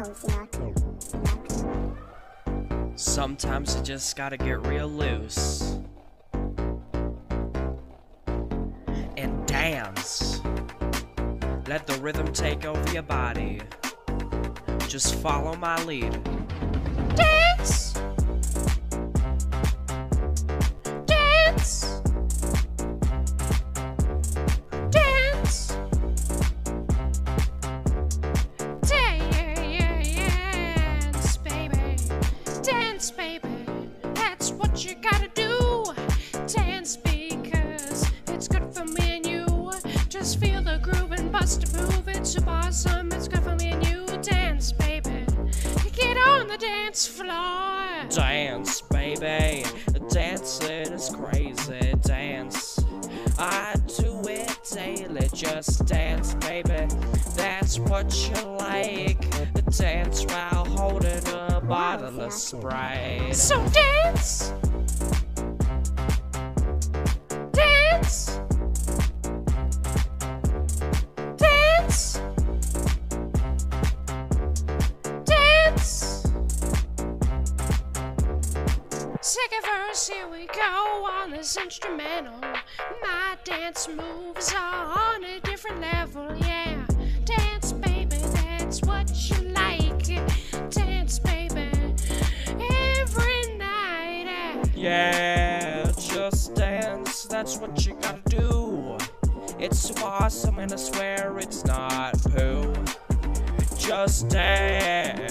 Sometimes you just gotta get real loose and dance. Let the rhythm take over your body. Just follow my lead. Dance! Dance! Dance! Dance, baby. Dance, baby. That's what you gotta do. Dance because it's good for me and you. Just feel the groove and bust a move. It's super awesome. It's good for me and you. Dance, baby. Get on the dance floor. Dance, baby. Dancing is crazy. Dance. I do it daily. Just dance, baby. That's what you like. Dance while holding a bottle of Sprite. So dance. Dance. Dance. Dance. Second verse, here we go on this instrumental. My dance moves are on a different level, yeah. Dance, baby, that's what you like. Dance, baby, every night. Yeah, just dance, that's what you gotta do. It's so awesome and I swear it's not poo. Just dance.